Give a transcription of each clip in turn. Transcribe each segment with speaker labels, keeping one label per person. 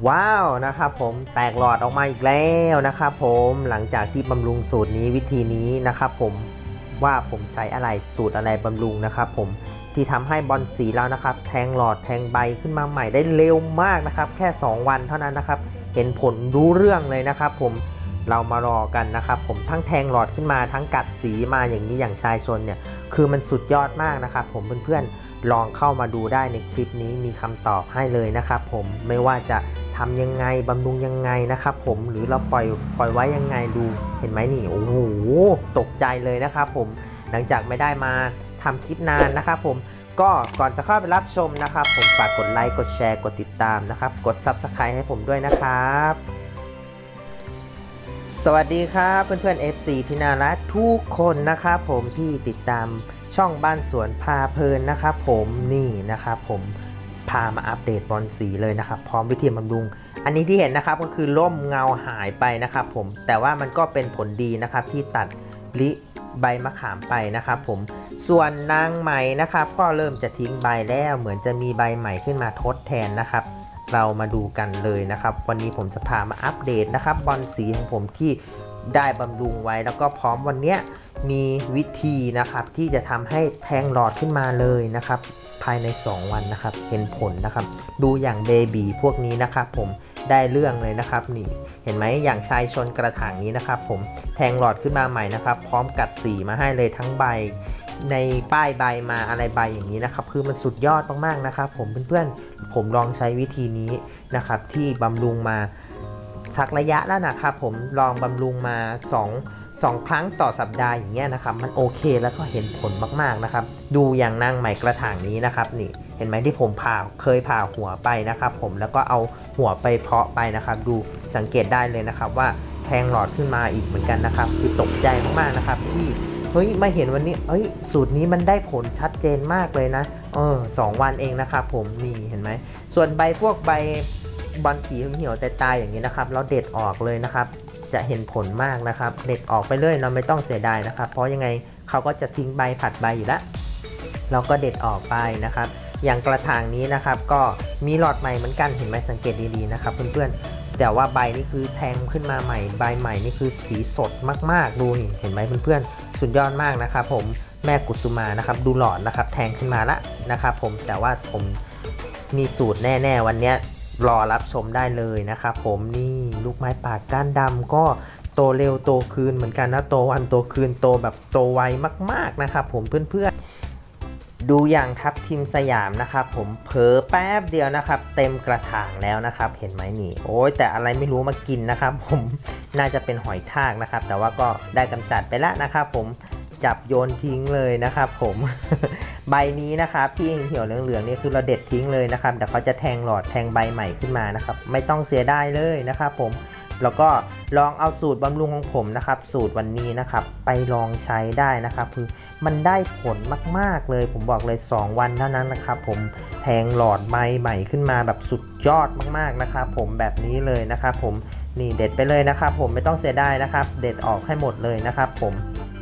Speaker 1: ว้าวนะครับผมแตกหลอดออกมาอีกแล้วนะครับผมหลังจากที่บำรุงสูตรนี้วิธีนี้นะครับผมว่าผมใช้อะไรสูตรอะไรบำรุงนะครับผมที่ทำให้บอลสีแล้วนะครับแทงหลอดแทงใบขึ้นมาใหม่ได้เร็วมากนะครับแค่2วันเท่านั้นนะครับเห็นผลรู้เรื่องเลยนะครับผมเรามารอกันนะครับผมทั้งแทงหลอดขึ้นมาทั้งกัดสีมาอย่างนี้อย่างชายชนเนี่ยคือมันสุดยอดมากนะครับผมเพื่อนๆลองเข้ามาดูได้ในคลิปนี้มีคำตอบให้เลยนะครับผมไม่ว่าจะทำยังไงบำรุงยังไงนะครับผมหรือเราปล่อยไว้ยังไงดูเห็นไหมนี่โอ้โหตกใจเลยนะครับผมหลังจากไม่ได้มาทำคลิปนานนะครับผมก็ก่อนจะเข้าไปรับชมนะครับผมฝากกดไลค์กดแชร์กดติดตามนะครับกด Subscribe ให้ผมด้วยนะครับสวัสดีครับเพื่อนๆ FC ที่น่ารักทุกคนนะครับผมที่ติดตามช่องบ้านสวนพาเพลินนะครับผมนี่นะครับผมพามาอัปเดตบอลสีเลยนะครับพร้อมวิธีบำรุงอันนี้ที่เห็นนะครับก็คือร่มเงาหายไปนะครับผมแต่ว่ามันก็เป็นผลดีนะครับที่ตัดลิใบมะขามไปนะครับผมส่วนนางไหมนะครับก็เริ่มจะทิ้งใบแล้วเหมือนจะมีใบใหม่ขึ้นมาทดแทนนะครับเรามาดูกันเลยนะครับวันนี้ผมจะพามาอัปเดตนะครับบอลสีของผมที่ได้บำรุงไว้แล้วก็พร้อมวันนี้มีวิธีนะครับที่จะทำให้แทงหลอดขึ้นมาเลยนะครับภายใน2วันนะครับเห็นผลนะครับดูอย่างเบบีพวกนี้นะครับผมได้เรื่องเลยนะครับนี่เห็นไหมอย่างชายชนกระถางนี้นะครับผมแทงหลอดขึ้นมาใหม่นะครับพร้อมกัดสีมาให้เลยทั้งใบในป้ายใบมาอะไรใบอย่างนี้นะครับคือมันสุดยอดมากๆนะครับผมเพื่อนๆผมลองใช้วิธีนี้นะครับที่บำรุงมาสักระยะแล้วนะครับผมลองบำรุงมา2 ครั้งต่อสัปดาห์อย่างเงี้ยนะครับมันโอเคแล้วก็เห็นผลมากๆนะครับดูอย่างนางไหมกระถางนี้นะครับนี่เห็นไหมที่ผมเคยผ่าหัวไปนะครับผมแล้วก็เอาหัวไปเพาะไปนะครับดูสังเกตได้เลยนะครับว่าแทงหลอดขึ้นมาอีกเหมือนกันนะครับคือตกใจมากๆนะครับที่เฮ้ยมาเห็นวันนี้สูตรนี้มันได้ผลชัดเจนมากเลยนะ2 วันเองนะครับผมนี่เห็นไหมส่วนใบพวกใบบอลสีเหี่ยวแต่ตายอย่างนี้นะครับเราเด็ดออกเลยนะครับจะเห็นผลมากนะครับเด็ดออกไปเลยเราไม่ต้องเสียดายนะครับเพราะยังไงเขาก็จะทิ้งใบผัดใบอยู่แล้วเราก็เด็ดออกไปนะครับอย่างกระถางนี้นะครับก็มีหลอดใหม่เหมือนกันเห็นไหมสังเกตดีๆนะครับเพื่อนๆแต่ว่าใบนี่คือแทงขึ้นมาใหม่ใบใหม่นี่คือสีสดมากๆดูเห็นไหมเพื่อนๆสุดยอดมากนะครับผมแม่กุสุมานะครับดูหลอดนะครับแทงขึ้นมาละนะครับผมแต่ว่าผมมีสูตรแน่ๆวันนี้รอรับชมได้เลยนะครับผมนี่ลูกไม้ป่าก้านดำก็โตเร็วโตคืนเหมือนกันนะโตวันโตคืนโตแบบโตไวมากๆนะครับผมเพื่อนๆดูอย่างทับทิมสยามนะครับผมเผลอแป๊บเดียวนะครับเต็มกระถางแล้วนะครับเห็นไหมนี่โอ้ยแต่อะไรไม่รู้มากินนะครับผมน่าจะเป็นหอยทากนะครับแต่ว่าก็ได้กำจัดไปแล้วนะครับผมจับโยนทิ้งเลยนะครับผมใบนี้นะครับที่เหี่ยวเหลืองๆนี่คือเราเด็ดทิ้งเลยนะครับเดี๋ยวเขาจะแทงหลอดแทงใบใหม่ขึ้นมานะครับไม่ต้องเสียดายเลยนะครับผมแล้วก็ลองเอาสูตรบำรุงของผมนะครับสูตรวันนี้นะครับไปลองใช้ได้นะครับคือมันได้ผลมากๆเลยผมบอกเลย2 วันเท่านั้นนะครับผมแทงหลอดใบใหม่ขึ้นมาแบบสุดยอดมากๆนะครับผมแบบนี้เลยนะครับผมนี่เด็ดไปเลยนะครับผมไม่ต้องเสียดายนะครับเด็ดออกให้หมดเลยนะครับผม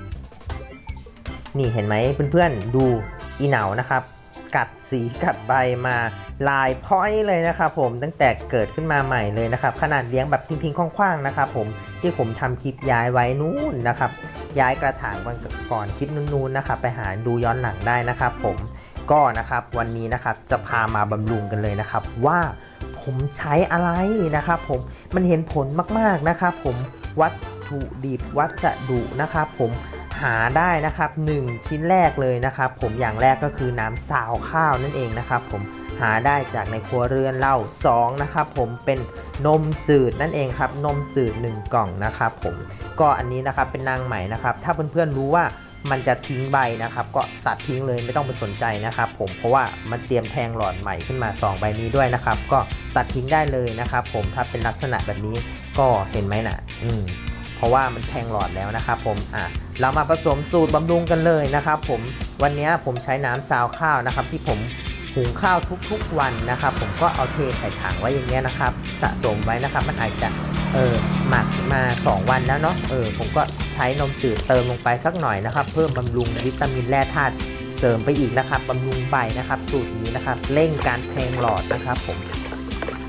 Speaker 1: นี่เห็นไหมเพื่อนๆดูอีเหนานะครับกัดสีกัดใบมาลายพ้อยเลยนะครับผมตั้งแต่เกิดขึ้นมาใหม่เลยนะครับขนาดเลี้ยงแบบทิ้งๆคว่างๆนะครับผมที่ผมทำคลิปย้ายไว้นู่นนะครับย้ายกระถางก่อนคลิปนู้นๆนะครับไปหาดูย้อนหลังได้นะครับผมก็นะครับวันนี้นะครับจะพามาบำรุงกันเลยนะครับว่าผมใช้อะไรนะครับผมมันเห็นผลมากๆนะครับผมวัตถุดิบวัสดุนะครับผมหาได้นะครับ1ชิ้นแรกเลยนะครับผมอย่างแรกก็คือน้ำซาวข้าวนั่นเองนะครับผมหาได้จากในครัวเรือนเรา2นะครับผมเป็นนมจืดนั่นเองครับนมจืด1 กล่องนะครับผมก็อันนี้นะครับเป็นนางไหมนะครับถ้าเพื่อนๆรู้ว่ามันจะทิ้งใบนะครับก็ตัดทิ้งเลยไม่ต้องไปสนใจนะครับผมเพราะว่ามันเตรียมแทงหลอดใหม่ขึ้นมา2 ใบนี้ด้วยนะครับก็ตัดทิ้งได้เลยนะครับผมถ้าเป็นลักษณะแบบนี้ก็เห็นไหมนะเพราะว่ามันแทงหลอดแล้วนะครับผมเรามาผสมสูตรบำรุงกันเลยนะครับผมวันนี้ผมใช้น้ำซาวข้าวนะครับที่ผมหุงข้าวทุกๆวันนะครับผมก็เอาเทใส่ถังไว้อย่างเงี้ยนะครับสะสมไว้นะครับมันอาจจะหมักมา2 วันแล้วเนาะผมก็ใช้นมจืดเติมลงไปสักหน่อยนะครับเพิ่มบำรุงวิตามินแร่ธาตุเสริมไปอีกนะครับบำรุงใบนะครับสูตรนี้นะครับเร่งการแทงหลอดนะครับผม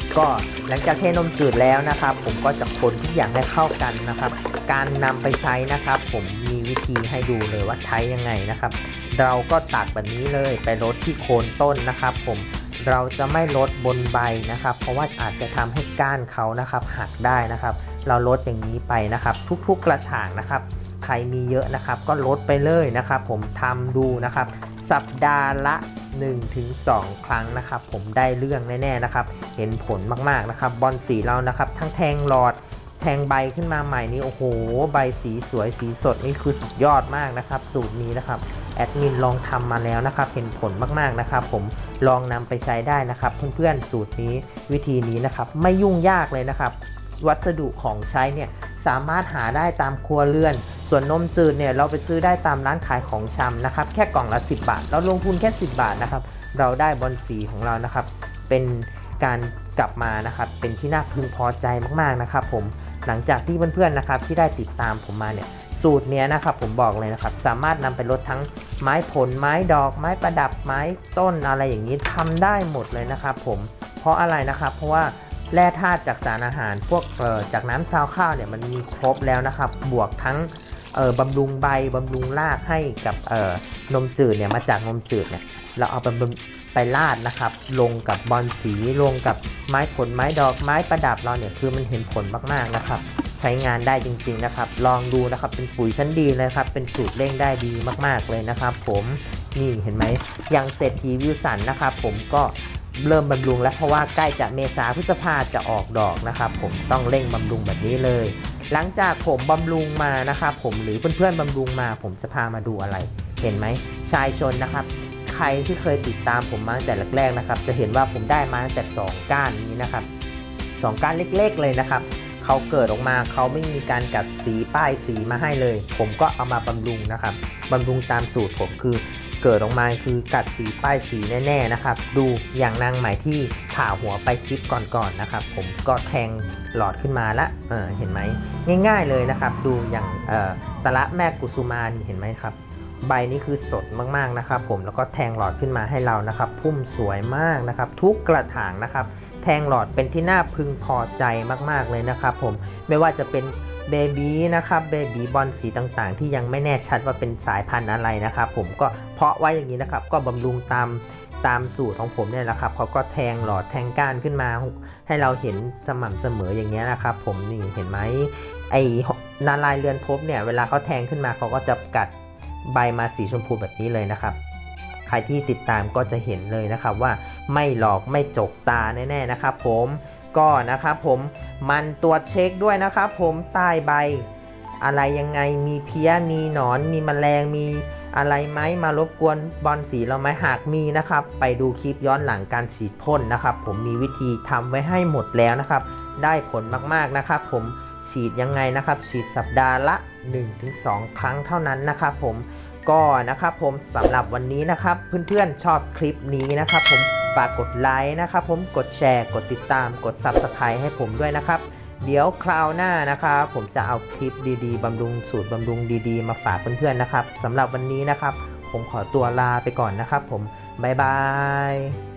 Speaker 1: ก็หลังจากเทนมจืดแล้วนะครับผมก็จะคนทุกอย่างให้เข้ากันนะครับการนำไปใช้นะครับผมมีวิธีให้ดูเลยว่าใช้ยังไงนะครับเราก็ตักแบบนี้เลยไปรดที่โคนต้นนะครับผมเราจะไม่ลดบนใบนะครับเพราะว่าอาจจะทำให้ก้านเขานะครับหักได้นะครับเราลดอย่างนี้ไปนะครับทุกๆกระถางนะครับใครมีเยอะนะครับก็ลดไปเลยนะครับผมทำดูนะครับสัปดาห์ละ 1-2 ครั้งนะครับผมได้เรื่องแน่ๆนะครับเห็นผลมากๆนะครับบอนสีเรานะครับทั้งแทงหลอดแทงใบขึ้นมาใหม่นี่โอ้โหใบสีสวยสีสดนี่คือสุดยอดมากนะครับสูตรนี้นะครับแอดมินลองทำมาแล้วนะครับเห็นผลมากๆนะครับผมลองนำไปใช้ได้นะครับเพื่อนๆสูตรนี้วิธีนี้นะครับไม่ยุ่งยากเลยนะครับวัสดุของใช้เนี่ยสามารถหาได้ตามครัวเรือนส่วนนมจืดเนี่ยเราไปซื้อได้ตามร้านขายของชำนะครับแค่กล่องละ10 บาทเราลงทุนแค่10 บาทนะครับเราได้บอนสีของเรานะครับเป็นการกลับมานะครับเป็นที่น่าพึงพอใจมากๆนะครับผมหลังจากที่เพื่อนๆนะครับที่ได้ติดตามผมมาเนี่ยสูตรนี้นะครับผมบอกเลยนะครับสามารถนำไปลดทั้งไม้ผลไม้ดอกไม้ประดับไม้ต้นอะไรอย่างนี้ทำได้หมดเลยนะครับผมเพราะอะไรนะครับเพราะว่าแร่ธาตุจากสารอาหารพวกจากน้ำซาวข้าวเนี่ยมันมีครบแล้วนะครับบวกทั้งบำรุงใบบำรุงรากให้กับนมจืดเนี่ยมาจากนมจืดเนี่ยเราเอาไปราดนะครับลงกับบอนสีลงกับไม้ผลไม้ดอกไม้ประดับเราเนี่ยคือมันเห็นผลมากๆนะครับใช้งานได้จริงๆนะครับลองดูนะครับเป็นปุ๋ยชั้นดีเลยครับเป็นสูตรเร่งได้ดีมากๆเลยนะครับผมนี่เห็นไหมอย่างเศรษฐีวิวสันนะครับผมก็เริ่มบำรุงแล้วเพราะว่าใกล้จะเมษาพฤษภาจะออกดอกนะครับผมต้องเร่งบำรุงแบบนี้เลยหลังจากผมบำรุงมานะครับผมหรือเพื่อนๆบำรุงมาผมจะพามาดูอะไรเห็นไหมชายชนนะครับใครที่เคยติดตามผมมาตั้งแต่แรกๆนะครับจะเห็นว่าผมได้มาตั้งแต่2 ก้านนี้นะครับ2 ก้านเล็กๆเลยนะครับเขาเกิดออกมาเขาไม่มีการกัดสีป้ายสีมาให้เลยผมก็เอามาบำรุงนะครับบำรุงตามสูตรผมคือเกิดออกมาคือกัดสีป้ายสีแน่ๆนะครับดูอย่างนางใหม่ที่ผ่าหัวไปคลิปก่อนๆนะครับผมก็แทงหลอดขึ้นมาละเห็นไหมง่ายๆเลยนะครับดูอย่างตะละแม่กุสุมานี่เห็นไหมครับใบนี้คือสดมากๆนะครับผมแล้วก็แทงหลอดขึ้นมาให้เรานะครับพุ่มสวยมากนะครับทุกกระถางนะครับแทงหลอดเป็นที่น่าพึงพอใจมากๆเลยนะครับผมไม่ว่าจะเป็นเบบี้นะครับเบบี้บอลสีต่างๆที่ยังไม่แน่ชัดว่าเป็นสายพันธุ์อะไรนะครับผมก็เพาะไว้อย่างนี้นะครับก็บำรุงตามสูตรของผมเนี่ยแหละครับเขาก็แทงหลอดแทงก้านขึ้นมาให้เราเห็นสม่ำเสมออย่างเงี้ยนะครับผมนี่เห็นไหมไอ้นาลายเรือนภพเนี่ยเวลาเขาแทงขึ้นมาเขาก็จะกัดใบมาสีชมพูแบบนี้เลยนะครับใครที่ติดตามก็จะเห็นเลยนะครับว่าไม่หลอกไม่จกตาแน่ๆนะครับผมก็นะครับผมมันตรวจเช็คด้วยนะครับผมใต้ใบอะไรยังไงมีเพี้ยมีหนอนมีแมลงมีอะไรไหมมารบกวนบอลสีเราไหมหากมีนะครับไปดูคลิปย้อนหลังการฉีดพ่นนะครับผมมีวิธีทำไว้ให้หมดแล้วนะครับได้ผลมากๆนะครับผมฉีดยังไงนะครับฉีดสัปดาห์ละ 1-2 ครั้งเท่านั้นนะครับผมก็นะครับผมสำหรับวันนี้นะครับเพื่อนๆชอบคลิปนี้นะครับผมฝากกดไลค์นะครับผมกดแชร์กดติดตามกด Subscribe ให้ผมด้วยนะครับเดี๋ยวคราวหน้านะครับผมจะเอาคลิปดีๆบำรุงสูตรบำรุงดีๆมาฝากเพื่อนๆนะครับสำหรับวันนี้นะครับผมขอตัวลาไปก่อนนะครับผมบ๊ายบาย